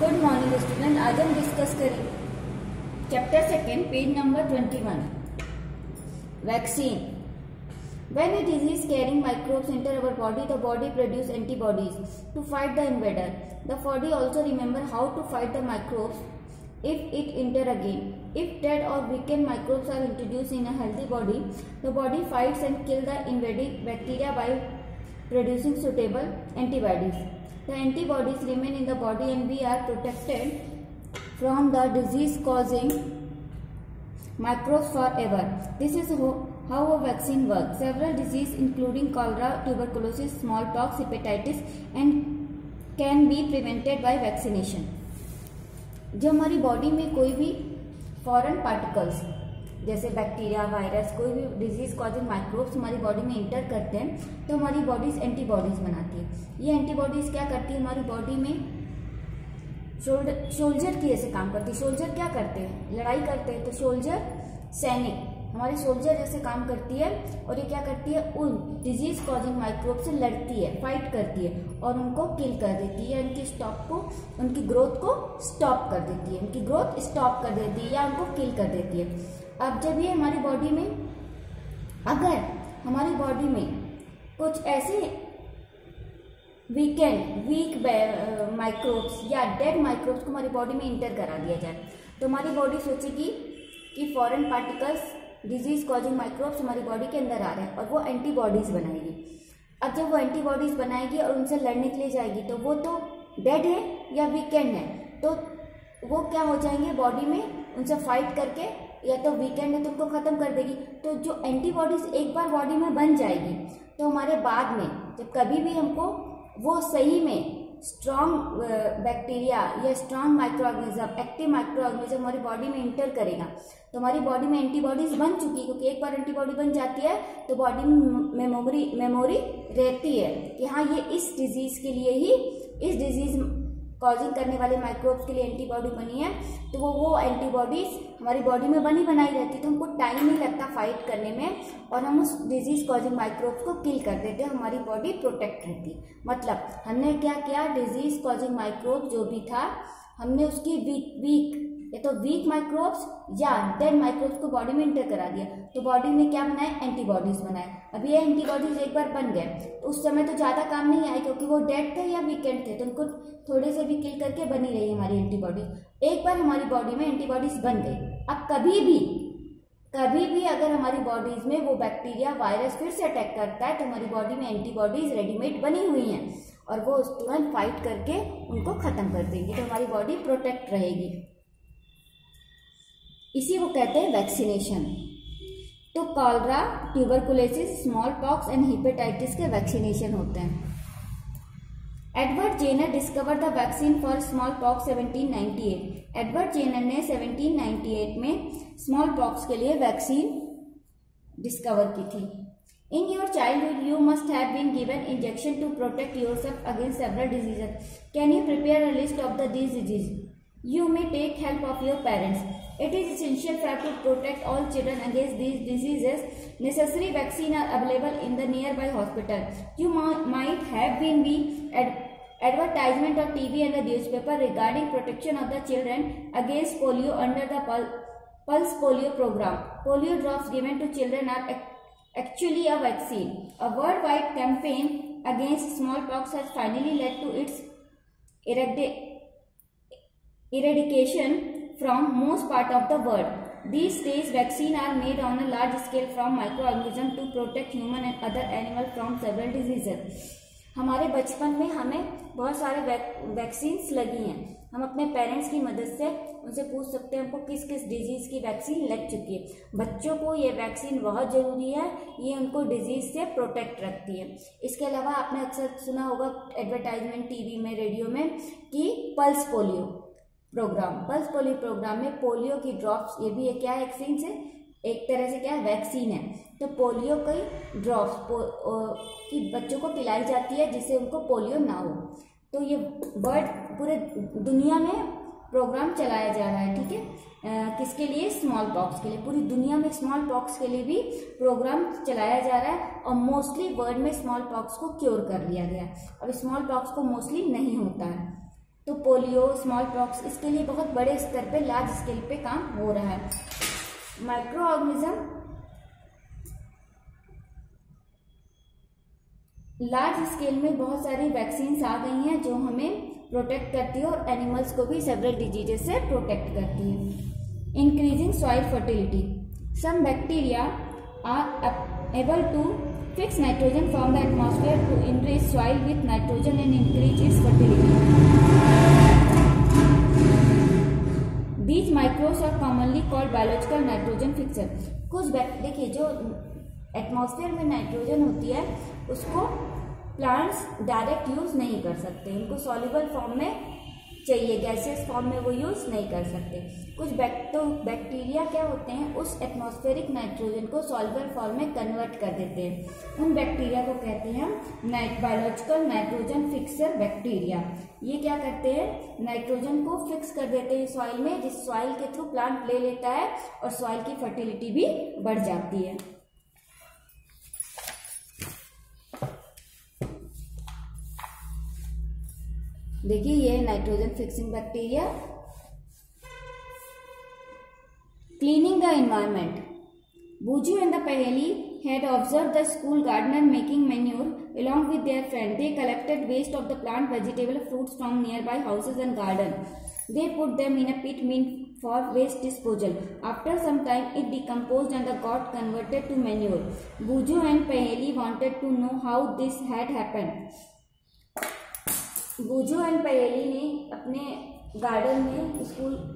Good morning student. आज हम discuss करें chapter second, page number 21, vaccine. When a disease carrying microbes enter our body, the body produces antibodies to fight the invader. The body also remember how to fight the microbes if it enter again. If dead or weakened microbes are introduced in a healthy body, the body fights and kills the invading bacteria by producing suitable antibodies. The antibodies remain in the body and we are protected from the disease-causing microbes forever. This is how a vaccine works. Several diseases including cholera, tuberculosis, smallpox, hepatitis and can be prevented by vaccination. जो हमारी body में कोई भी foreign particles जैसे bacteria, virus, कोई भी disease causing microbes हमारी body में इंटर करते हैं तो हमारी बॉडीज एंटीबॉडीज बनाती है। ये एंटीबॉडीज क्या करती है, हमारी बॉडी में सोल्जर की जैसे काम करती है। सोल्जर क्या करते हैं, लड़ाई करते हैं, तो सोल्जर सैनिक हमारी सोल्जर जैसे काम करती है और ये क्या करती है, उन डिजीज कॉजिंग माइक्रोब से लड़ती है, फाइट करती है और उनको किल कर देती है, उनकी ग्रोथ को स्टॉप कर देती है, उनकी ग्रोथ स्टॉप कर देती है या उनको किल कर देती है। अब जब ये हमारी बॉडी में, अगर हमारी बॉडी में कुछ ऐसे वीक माइक्रोब्स या डेड माइक्रोब्स को हमारी बॉडी में इंटर करा दिया जाए तो हमारी बॉडी सोचेगी कि foreign particles, disease causing microbes हमारी बॉडी के अंदर आ रहे हैं और वो एंटीबॉडीज बनाएगी। अब जब वो एंटीबॉडीज बनाएगी और उनसे लड़ने के लिए जाएगी तो वो तो डेड है या वीकेंड है, तो वो क्या हो जाएंगे, बॉडी में उनसे फाइट करके या तो वीकेंड है तो उनको खत्म कर देगी। तो जो एंटीबॉडीज एक बार बॉडी में बन जाएगी तो हमारे बाद में जब कभी भी हमको वो सही में स्ट्रॉन्ग बैक्टीरिया या strong micro organism, active micro organism हमारी बॉडी में इंटर करेगा तो हमारी बॉडी में एंटीबॉडीज बन चुकी, क्योंकि एक बार एंटीबॉडी बन जाती है तो बॉडी में मेमोरी रहती है कि हाँ ये इस डिजीज के लिए ही, इस डिजीज कॉजिंग करने वाले माइक्रोब्स के लिए एंटीबॉडी बनी है, तो वो एंटीबॉडीज हमारी बॉडी में बनी बनाई रहती, तो हमको टाइम नहीं लगता फाइट करने में और हम उस डिजीज कॉजिंग माइक्रोब्स को किल कर देते हैं, हमारी बॉडी प्रोटेक्ट रहती। मतलब हमने क्या किया, डिजीज कॉजिंग माइक्रोब जो भी था हमने उसकी वीक माइक्रोब्स या डेड माइक्रोब्स को बॉडी में इंटर करा दिया तो बॉडी में क्या बनाए, एंटीबॉडीज बनाए। अब ये एंटीबॉडीज एक बार बन गए तो उस समय तो ज़्यादा काम नहीं आए क्योंकि वो डेड थे या वीकेंड थे, तो उनको थोड़े से भी किल करके बनी रही हमारी एंटीबॉडीज। एक बार हमारी बॉडी में एंटीबॉडीज बन गई, अब कभी भी अगर हमारी बॉडीज में वो बैक्टीरिया, वायरस फिर से अटैक करता है तो हमारी बॉडी में एंटीबॉडीज रेडीमेड बनी हुई हैं और वो उस तुरंत फाइट करके उनको खत्म कर देंगी, तो हमारी बॉडी प्रोटेक्ट रहेगी। इसी को कहते हैं वैक्सीनेशन। तो cholera, tuberculosis, small pox and hepatitis के वैक्सीनेशन होते हैं। Edward Jenner discover the vaccine for small pox 1798। Edward Jenner ने 1798 में स्मॉल पॉक्स के लिए वैक्सीन डिस्कवर की थी। In your childhood, you must have been given injection to protect yourself against several diseases. Can you prepare a list of these diseases? You may take help of your parents. It is essential to protect all children against these diseases. Necessary vaccines are available in the nearby hospital. You might have been the advertisement of TV and the newspaper regarding protection of the children against polio under the Pulse Polio program. Polio drops given to children are actually a vaccine. A worldwide campaign against smallpox has finally led to its eradication from most part of the world. These days, vaccines are made on a large scale from microorganisms to protect human and other animals from several diseases. हमारे बचपन में हमें बहुत सारे vaccines लगी हैं। हम अपने पेरेंट्स की मदद से उनसे पूछ सकते हैं हमको किस किस डिजीज़ की वैक्सीन लग चुकी है। बच्चों को ये वैक्सीन बहुत ज़रूरी है, ये उनको डिजीज़ से प्रोटेक्ट रखती है। इसके अलावा आपने अक्सर सुना होगा एडवर्टाइजमेंट टीवी में, रेडियो में कि पल्स पोलियो प्रोग्राम में पोलियो की ड्रॉप्स, ये भी क्या है, एक तरह से क्या है, वैक्सीन है। तो पोलियो की ड्रॉप्स की बच्चों को पिलाई जाती है जिससे उनको पोलियो ना हो। तो ये वर्ड पूरे दुनिया में प्रोग्राम चलाया जा रहा है, ठीक है। किसके लिए, स्मॉल पॉक्स के लिए। पूरी दुनिया में स्मॉल पॉक्स के लिए भी प्रोग्राम चलाया जा रहा है और मोस्टली वर्ल्ड में स्मॉल पॉक्स को क्योर कर लिया गया। अब स्मॉल पॉक्स को मोस्टली नहीं होता है। तो पोलियो, स्मॉल पॉक्स, इसके लिए बहुत बड़े स्तर पे, लार्ज स्केल पे काम हो रहा है। माइक्रो ऑर्गेनिज्म लार्ज स्केल में बहुत सारी वैक्सीन्स आ गई हैं जो हमें प्रोटेक्ट करती है और एनिमल्स को भी सेवरल डिजीजेस से प्रोटेक्ट करती है। Increasing soil fertility, some bacteria are able to fix nitrogen from the atmosphere to enrich soil with nitrogen and increase its fertility. These microbes are commonly called biological nitrogen fixer. कुछ देखिए जो atmosphere में nitrogen होती है उसको plants direct use नहीं कर सकते, उनको सॉल्युबल फॉर्म में चाहिए, गैसियस फॉर्म में वो यूज नहीं कर सकते। कुछ बैक्टीरिया क्या होते हैं, उस एटमॉस्फेरिक नाइट्रोजन को सॉल्युबल फॉर्म में कन्वर्ट कर देते हैं। उन बैक्टीरिया को कहते हैं हम बायोलॉजिकल नाइट्रोजन फिक्सर बैक्टीरिया। ये क्या करते हैं, नाइट्रोजन को फिक्स कर देते हैं सॉइल में, जिस सॉइल के थ्रू प्लांट ले लेता है और सॉइल की फर्टिलिटी भी बढ़ जाती है। देखिए ये nitrogen fixing bacteria. Cleaning the environment, Buju and the Paheli had observed the school gardener making manure along with their friend. They collected waste of the plant, vegetable, fruits from nearby houses and garden. They put them in a pit meant for waste disposal. After some time, it decomposed and got converted to manure. Buju and Paheli wanted to know how this had happened. Boojho and Paheli ने अपने garden में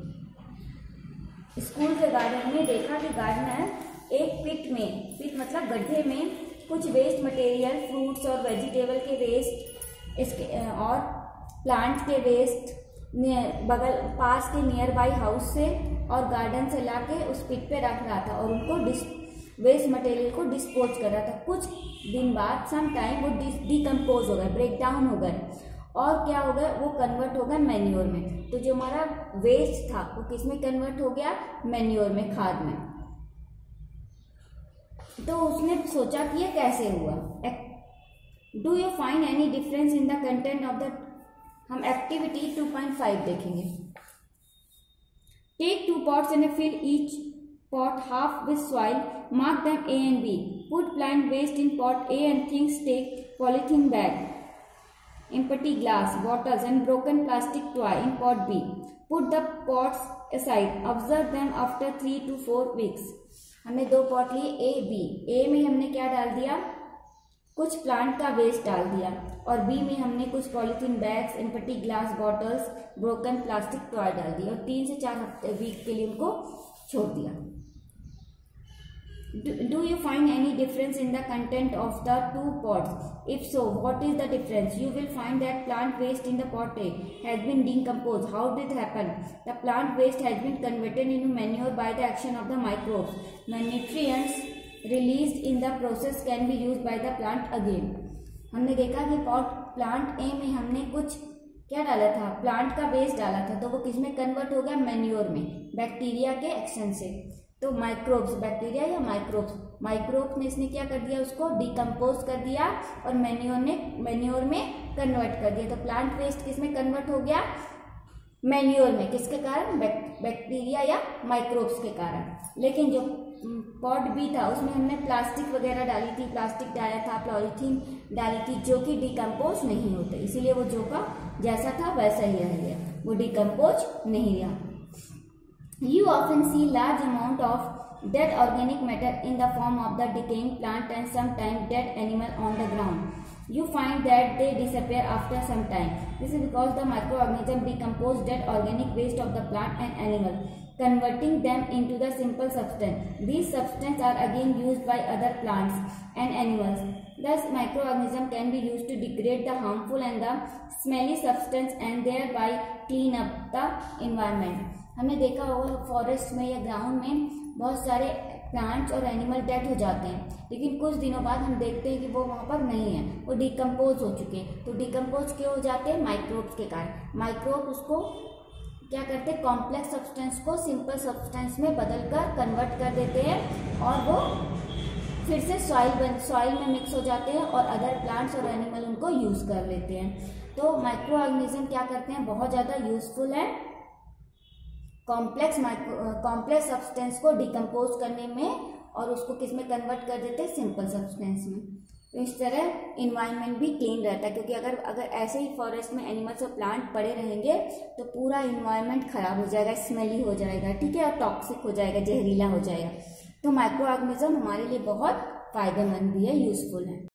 school के garden में देखा कि gardener एक पिट मतलब गड्ढे में कुछ वेस्ट मटेरियल, फ्रूट्स और वेजिटेबल के वेस्ट इसके और प्लांट के वेस्ट पास के नियर बाई हाउस से और गार्डन से लाके उस पिट पे रख रहा था और उनको वेस्ट मटेरियल को डिस्पोज कर रहा था। कुछ दिन बाद सम टाइम वो डिकम्पोज हो गए, ब्रेक डाउन हो गए और क्या हो गया, वो कन्वर्ट हो गया मैन्योर में। तो जो हमारा वेस्ट था वो किस में कन्वर्ट हो गया, मैन्योर में, खाद में। तो उसने सोचा कि ये कैसे हुआ। Do you find any difference in the content of the, हम एक्टिविटी 2.5 देखेंगे। Take 2 pots and fill each pot half with soil, mark them A and B, put plant waste in pot A and things take polythene bag, empty glass bottles and broken plastic toy in pot B. Put the pots aside. Observe them after 3 to 4 weeks. हमने 2 pot लिए A, B. A में हमने क्या डाल दिया, कुछ plant का waste डाल दिया और B में हमने कुछ polythene bags, empty glass bottles, broken plastic toy डाल दिया और 3 से 4 वीक के लिए उनको छोड़ दिया। Do you find any difference in the content of the 2 pots? If so, what is the difference? You will find that plant waste in the pot A has been decomposed. How did it happen? The plant waste has been converted into manure by the action of the microbes. The nutrients released in the process can be used by the plant again. हमने देखा कि plant A में हमने कुछ क्या डाला था, plant का वेस्ट डाला था, तो वो किसमें कन्वर्ट हो गया, मैन्योर में, बैक्टीरिया के एक्शन से। तो माइक्रोब्स, बैक्टीरिया या माइक्रोब्स ने इसने क्या कर दिया, उसको डिकम्पोज कर दिया और मैन्योर में कन्वर्ट कर दिया। तो प्लांट वेस्ट किसमें कन्वर्ट हो गया, मैन्योर में। किसके कारण, बैक्टीरिया या माइक्रोब्स के कारण। लेकिन जो पॉट बी था उसमें हमने प्लास्टिक वगैरह डाली थी, प्लास्टिक डाला था, पॉलीथीन डाली थी, जो कि डिकम्पोज नहीं होते, इसीलिए वो जो का जैसा था वैसा ही रह गया, वो डिकम्पोज नहीं रहा। You often see large amount of dead organic matter in the form of the decaying plant and sometimes dead animal on the ground. You find that they disappear after some time. This is because the microorganism decompose dead organic waste of the plant and animal, converting them into the simple substance. These substances are again used by other plants and animals. Thus, microorganism can be used to degrade the harmful and the smelly substance and thereby clean up the environment. हमने देखा होगा forest में या ground में बहुत सारे plants और animal dead हो जाते हैं, लेकिन कुछ दिनों बाद हम देखते हैं कि वो वहाँ पर नहीं है, वो डिकम्पोज हो चुके हैं। तो डिकम्पोज क्यों हो जाते हैं, माइक्रोब्स के कारण। माइक्रोब उसको क्या करते हैं, कॉम्प्लेक्स सब्सटेंस को सिंपल सब्सटेंस में बदलकर कन्वर्ट कर देते हैं और वो फिर से सॉइल में मिक्स हो जाते हैं और अदर प्लांट्स और एनिमल उनको यूज कर लेते हैं। तो माइक्रो ऑर्गेनिज्म क्या करते हैं, बहुत ज़्यादा यूजफुल है कॉम्प्लेक्स सब्सटेंस को डिकम्पोज करने में, और उसको किस में कन्वर्ट कर देते हैं, सिंपल सब्सटेंस में। तो इस तरह इन्वायरमेंट भी क्लीन रहता है, क्योंकि अगर ऐसे ही फॉरेस्ट में एनिमल्स और प्लांट पड़े रहेंगे तो पूरा इन्वायरमेंट खराब हो जाएगा, स्मेली हो जाएगा, ठीक है, और टॉक्सिक हो जाएगा, जहरीला हो जाएगा। तो माइक्रो ऑर्गेनिज्म हमारे लिए बहुत फायदेमंद भी है, यूजफुल है।